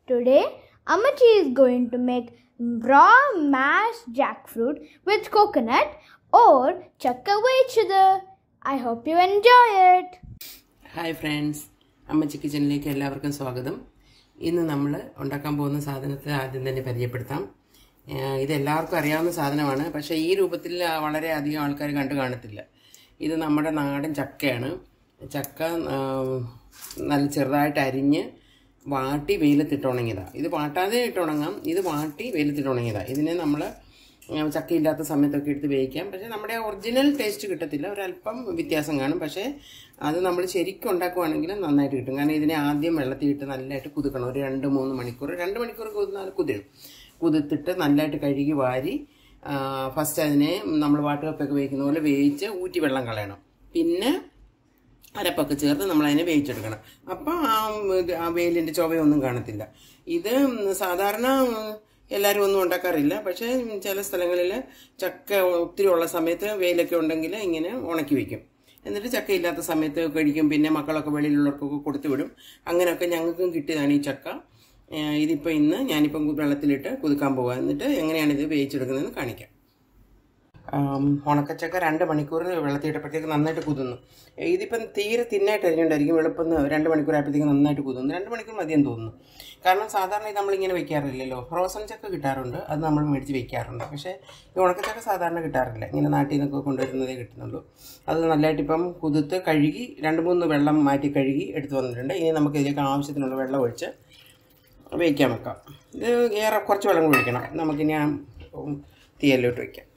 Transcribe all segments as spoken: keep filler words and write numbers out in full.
Today, Amachi is going to make raw mashed jackfruit with coconut or chakka vechida. I hope you enjoy it. Hi friends, Amachi kitchenilekku എല്ലാവർക്കും സ്വാഗതം. ഇന്ന് നമ്മൾ ഉണ്ടാക്കാൻ പോകുന്ന സാധനത്തെ ആദ്യം തന്നെ പരിചയപ്പെടുത്താം. ഇത് എല്ലാവർക്കും അറിയാവുന്ന സാധനമാണ്, പക്ഷേ ഈ രൂപത്തിൽ വളരെ അധികം ആൾക്കാർ കണ്ടു കാണത്തില്ല. ഇത് നമ്മുടെ നാടൻ ചക്കയാണ്. ചക്ക നല്ല ചെറുതായിട്ട് അരിഞ്ഞ് വാട്ടി വെയിലത്തിട്ട് ഉണങ്ങിയതാണ്. ഇത് വാട്ടാതെ ഇട്ട് ഉണങ്ങാം, ഇത് വാട്ടി വെയിലത്തിട്ട് ഉണങ്ങിയതാണ്. ഇതിനെ നമ്മൾ ചക്കയില്ലാത്ത സമയത്തൊക്കെ എടുത്ത് വേവിക്കാം. പക്ഷേ നമ്മുടെ ഒറിജിനൽ ടേസ്റ്റ് കിട്ടത്തില്ല, ഒരല്പം വ്യത്യാസം കാണും. പക്ഷേ അത് നമ്മൾ ശരിക്കും ഉണ്ടാക്കുവാണെങ്കിൽ നന്നായിട്ട് കിട്ടും. കാരണം ഇതിനെ ആദ്യം വെള്ളത്തിലിട്ട് നല്ലതായിട്ട് കുതിക്കണം. ഒരു രണ്ട് മൂന്ന് മണിക്കൂർ രണ്ട് മണിക്കൂർ കുതിർന്നാൽ കുതിരും. കുതിർത്തിട്ട് നല്ലതായിട്ട് കഴുകി വാരി ഫസ്റ്റ് അതിനെ നമ്മൾ വാട്ടുകപ്പൊക്കെ വേവിക്കുന്ന പോലെ വേവിച്ച് ഊറ്റി വെള്ളം കളയണം. പിന്നെ അരപ്പൊക്കെ ചേർത്ത് നമ്മളതിനെ വേവിച്ചെടുക്കണം. അപ്പം ആ വെയിലിൻ്റെ ചൊവയൊന്നും കാണത്തില്ല. ഇത് സാധാരണ എല്ലാവരും ഒന്നും ഉണ്ടാക്കാറില്ല, പക്ഷേ ചില സ്ഥലങ്ങളിൽ ചക്ക ഒത്തിരി ഉള്ള സമയത്ത് വെയിലൊക്കെ ഉണ്ടെങ്കിൽ ഇങ്ങനെ ഉണക്കി വയ്ക്കും. എന്നിട്ട് ചക്ക ഇല്ലാത്ത സമയത്ത് കഴിക്കും. പിന്നെ മക്കളൊക്കെ വെളിയിലുള്ളവർക്കൊക്കെ കൊടുത്തു വിടും. അങ്ങനെയൊക്കെ ഞങ്ങൾക്കും കിട്ടിയതാണ് ഈ ചക്ക. ഇതിപ്പോൾ ഇന്ന് ഞാനിപ്പം വെള്ളത്തിലിട്ട് കുതുക്കാൻ പോകാം. എന്നിട്ട് എങ്ങനെയാണ് ഇത് വേവിച്ചെടുക്കുന്നതെന്ന് കാണിക്കാം. ഉണക്കച്ചക്ക രണ്ട് മണിക്കൂർ വെള്ളത്തിയിട്ടപ്പോഴത്തേക്ക് നന്നായിട്ട് കുതിർന്നു. ഇതിപ്പം തീരെ തിന്നായിട്ട് അരിഞ്ഞുകൊണ്ടായിരിക്കും. എളുപ്പം രണ്ട് മണിക്കൂറായപ്പോഴത്തേക്ക് നന്നായിട്ട് കുതിർന്നു. രണ്ട് മണിക്കൂർ മതിയെന്ന് തോന്നുന്നു. കാരണം സാധാരണ ഇത് നമ്മളിങ്ങനെ വെക്കാറില്ലല്ലോ. ഫ്രോസൺ ചക്ക കിട്ടാറുണ്ട്, അത് നമ്മൾ മേടിച്ച് വെക്കാറുണ്ട്. പക്ഷേ ഈ ഉണക്കച്ചക്ക സാധാരണ കിട്ടാറില്ല. ഇങ്ങനെ നാട്ടിൽ നിന്നൊക്കെ കൊണ്ടുവരുന്നതേ കിട്ടുന്നുള്ളൂ. അത് നല്ലതായിട്ട് ഇപ്പം കുതിർത്ത് കഴുകി രണ്ട് മൂന്ന് വെള്ളം മാറ്റി കഴുകി എടുത്ത് വന്നിട്ടുണ്ട്. ഇനി നമുക്ക് ഇതിലേക്ക് ആവശ്യത്തിനുള്ള വെള്ളം ഒഴിച്ച് വേവിക്കാൻ വെക്കാം. ഇത് ഏറെ കുറച്ച് വെള്ളം ഒഴിക്കണം. നമുക്കിനി തീയല്ലോട്ട് വയ്ക്കാം.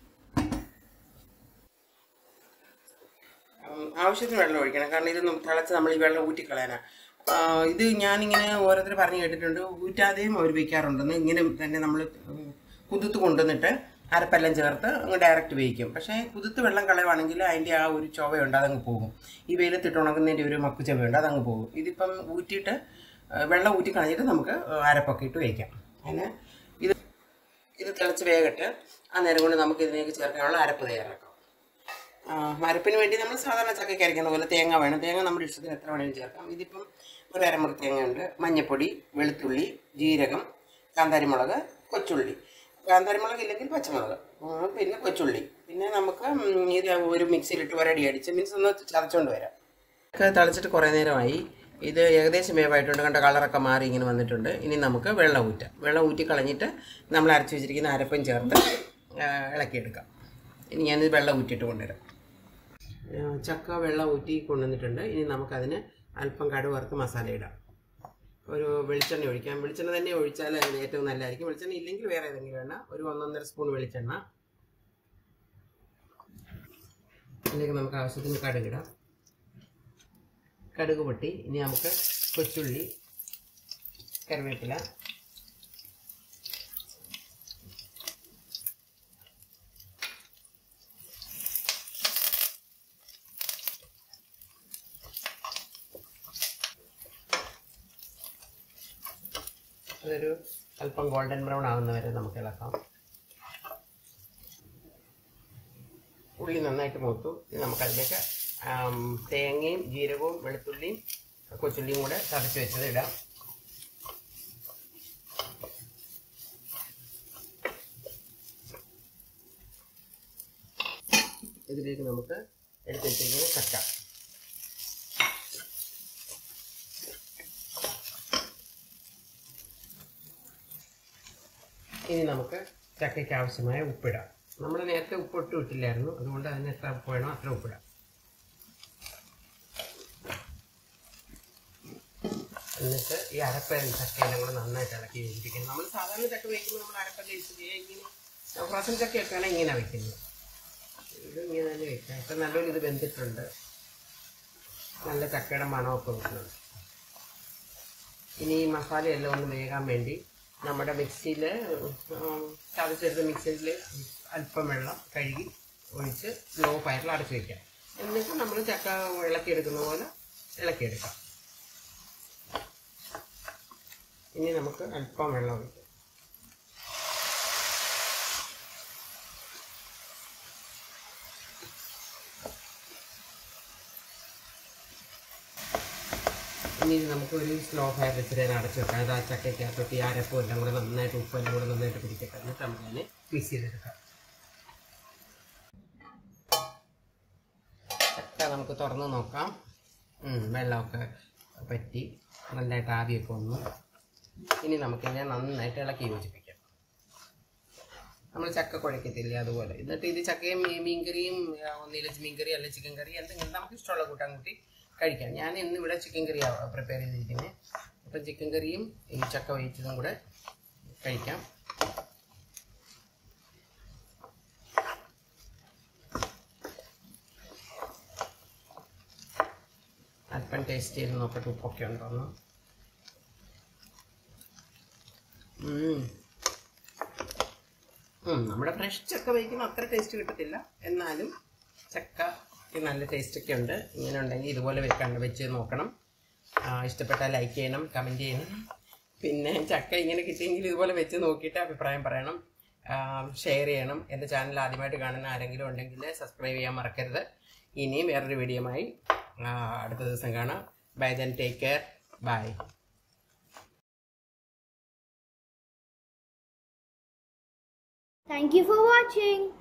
ആവശ്യത്തിന് വെള്ളം ഒഴിക്കണം, കാരണം ഇത് തിളച്ച് നമ്മൾ ഈ വെള്ളം ഊറ്റിക്കളയാനാണ്. ഇത് ഞാനിങ്ങനെ ഓരോരുത്തർ പറഞ്ഞ് കേട്ടിട്ടുണ്ട്, ഊറ്റാതെയും അവർ വയ്ക്കാറുണ്ടെന്ന്. ഇങ്ങനെ തന്നെ നമ്മൾ കുതിർത്ത് കൊണ്ടുവന്നിട്ട് അരപ്പെല്ലാം ചേർത്ത് അങ്ങ് ഡയറക്റ്റ് വേവിക്കും. പക്ഷേ കുതിർത്ത് വെള്ളം കളയുവാണെങ്കിൽ അതിൻ്റെ ആ ഒരു ചൊവയുണ്ട്, അതങ്ങ് പോകും. ഈ വെയിലത്തിട്ട് ഉണങ്ങുന്നതിൻ്റെ ഒരു മക്കു ചൊവയുണ്ട്, അതങ്ങ് പോകും. ഇതിപ്പം ഊറ്റിയിട്ട് വെള്ളം ഊറ്റി കളഞ്ഞിട്ട് നമുക്ക് അരപ്പൊക്കെ ഇട്ട് വേവിക്കാം. അതിന് ഇത് ഇത് തിളച്ച് വേഗട്ട് ആ നേരം കൊണ്ട് നമുക്ക് ഇതിലേക്ക് ചേർക്കാനുള്ള അരപ്പ് തയ്യാറാക്കാം. അരപ്പിന് വേണ്ടി നമ്മൾ സാധാരണ ചക്കയ്ക്ക് അരയ്ക്കുന്ന പോലെ തേങ്ങ വേണം. തേങ്ങ നമ്മുടെ ഇഷ്ടത്തിന് എത്ര വേണമെങ്കിലും ചേർക്കാം. ഇതിപ്പം ഒരു അരമുറി തേങ്ങയുണ്ട്, മഞ്ഞൾപ്പൊടി, വെളുത്തുള്ളി, ജീരകം, കാന്താരിമുളക്, കൊച്ചുള്ളി. കാന്താരിമുളക് ഇല്ലെങ്കിൽ പച്ചമുളക്, പിന്നെ കൊച്ചുള്ളി. പിന്നെ നമുക്ക് ഇത് ഒരു മിക്സിയിലിട്ട് ഒരടി അടിച്ച് മീൻസ് ഒന്ന് ചതച്ചുകൊണ്ട് വരാം. ഒക്കെ തളിച്ചിട്ട് കുറേ നേരമായി. ഇത് ഏകദേശം വേവായിട്ടുണ്ട്. കണ്ട കളറൊക്കെ മാറി ഇങ്ങനെ വന്നിട്ടുണ്ട്. ഇനി നമുക്ക് വെള്ളം ഊറ്റാം. വെള്ളം ഊറ്റി കളഞ്ഞിട്ട് നമ്മൾ അരച്ച് വെച്ചിരിക്കുന്ന അരപ്പും ചേർത്ത് ഇളക്കിയെടുക്കാം. ഇനി ഞാനിത് വെള്ളം ഊറ്റിയിട്ട് കൊണ്ടുവരാം. ചക്ക വെള്ളം ഊറ്റി കൊണ്ടുവന്നിട്ടുണ്ട്. ഇനി നമുക്കതിന് അല്പം കടുക് വറുത്ത് മസാല ഇടാം. ഒരു വെളിച്ചെണ്ണ ഒഴിക്കാം. വെളിച്ചെണ്ണ തന്നെ ഒഴിച്ചാൽ അതിന് ഏറ്റവും നല്ലതായിരിക്കും. വെളിച്ചെണ്ണ ഇല്ലെങ്കിൽ വേറെ ഏതെങ്കിലും എണ്ണ, ഒരു ഒന്നൊന്നര സ്പൂൺ വെളിച്ചെണ്ണ. അതിലേക്ക് നമുക്ക് ആവശ്യത്തിന് കടുകിടാം. കടുക് പൊട്ടി. ഇനി നമുക്ക് കൊച്ചുള്ളി, കറിവേപ്പില, അതൊരു അല്പം ഗോൾഡൻ ബ്രൗൺ ആകുന്ന വരെ നമുക്ക് ഇളക്കാം. ഉള്ളി നന്നായിട്ട് മൂത്തു. നമുക്കതിലേക്ക് തേങ്ങയും ജീരകവും വെളുത്തുള്ളിയും കൊച്ചുള്ളിയും കൂടെ ചതച്ച് വെച്ചത് ഇടാം. ഇതിലേക്ക് നമുക്ക് എടുത്ത് വെച്ചിരിക്കുന്ന ചക്ക, ഇനി നമുക്ക് ചക്കയ്ക്ക് ആവശ്യമായ ഉപ്പിടാം. നമ്മൾ നേരത്തെ ഉപ്പിട്ട് ഇട്ടില്ലായിരുന്നു, അതുകൊണ്ട് അതിന് എത്ര ഉപ്പ് വേണോ അത്ര ഉപ്പിടാം. എന്നിട്ട് ഈ അരപ്പ ചക്കയെല്ലാം കൂടെ നന്നായിട്ട് ഇളക്കി വേവിപ്പിക്കണം. നമ്മൾ സാധാരണ ചക്ക വയ്ക്കുമ്പോൾ നമ്മൾ അരപ്പ കഴിച്ച് ഇങ്ങനെ ഫ്രോസൺ ചക്കയൊക്കെയാണ് ഇങ്ങനെ വയ്ക്കുന്നത്. ഇത് ഇങ്ങനെ തന്നെ വയ്ക്കാം. ഇപ്പം നല്ലൊരു ഇത് വെന്തിട്ടുണ്ട്, നല്ല ചക്കയുടെ മണമൊക്കെ വരുന്നുണ്ട്. ഇനി ഈ മസാലയെല്ലാം ഒന്ന് വേകാൻ വേണ്ടി നമ്മുടെ മിക്സിയിൽ ചതച്ചെടുത്ത മിക്സിയിൽ അല്പം വെള്ളം കഴുകി ഒഴിച്ച് സ്ലോ ഫയറിൽ അടച്ച് വയ്ക്കാം. എന്നിട്ട് നമ്മൾ ചക്ക ഇളക്കിയെടുക്കുന്ന പോലെ ഇളക്കിയെടുക്കാം. ഇനി നമുക്ക് അല്പം വെള്ളം ഒഴിക്കാം. ഇനി നമുക്കൊരു സ്ലോ ഫയർ വെച്ചിട്ട് അടച്ചു വെക്കാം. അത് ആ ചക്കയ്ക്കകത്തൊട്ട് ഈ അരപ്പും എല്ലാം കൂടെ നന്നായിട്ട് ഉപ്പെല്ലാം കൂടെ നന്നായിട്ട് പിടിക്കട്ടെ. എന്നിട്ട് നമുക്ക് അതിനെ മിക്സ് ചെയ്തെടുക്കാം. ചക്ക നമുക്ക് തുറന്ന് നോക്കാം. വെള്ളമൊക്കെ പറ്റി നല്ലതായിട്ട് ആവിയൊക്കെ വന്നു. ഇനി നമുക്കിതിനെ നന്നായിട്ട് ഇളക്കി യോജിപ്പിക്കാം. നമ്മൾ ചക്ക കുഴക്കത്തില്ലേ അതുപോലെ. എന്നിട്ട് ഇത് ചക്കയും മീൻകറിയും ഒന്നില്ല മീൻകറി അല്ല ചിക്കൻ കറി എന്തെങ്കിലും നമുക്ക് ഇഷ്ടമുള്ള കൂട്ടാൻ കൂട്ടി കഴിക്കാം. ഞാൻ ഇന്നിവിടെ ചിക്കൻ കറിയാണ് പ്രിപ്പയർ ചെയ്തിരിക്കുന്നത്. അപ്പം ചിക്കൻ കറിയും ഈ ചക്ക വേവിച്ചതും കൂടെ കഴിക്കാം. അല്പം ടേസ്റ്റ് ചെയ്ത് നോക്കട്ടെ ഉപ്പൊക്കെ ഉണ്ടോന്ന്. നമ്മുടെ ഫ്രഷ് ചക്ക വയ്ക്കുന്ന അത്ര ടേസ്റ്റ് കിട്ടത്തില്ല, എന്നാലും ചക്ക നല്ല ടേസ്റ്റൊക്കെ ഉണ്ട്. ഇങ്ങനെ ഉണ്ടെങ്കിൽ ഇതുപോലെ വെക്കാണ്ട് വെച്ച് നോക്കണം. ഇഷ്ടപ്പെട്ടാൽ ലൈക്ക് ചെയ്യണം, കമൻറ്റ് ചെയ്യണം. പിന്നെ ചക്ക ഇങ്ങനെ കിട്ടിയെങ്കിൽ ഇതുപോലെ വെച്ച് നോക്കിയിട്ട് അഭിപ്രായം പറയണം, ഷെയർ ചെയ്യണം. എൻ്റെ ചാനൽ ആദ്യമായിട്ട് കാണുന്ന ആരെങ്കിലും ഉണ്ടെങ്കിൽ സബ്സ്ക്രൈബ് ചെയ്യാൻ മറക്കരുത്. ഇനിയും വേറൊരു വീഡിയോയുമായി അടുത്ത ദിവസം കാണാം. Bye then, take care, bye. Thank you for watching.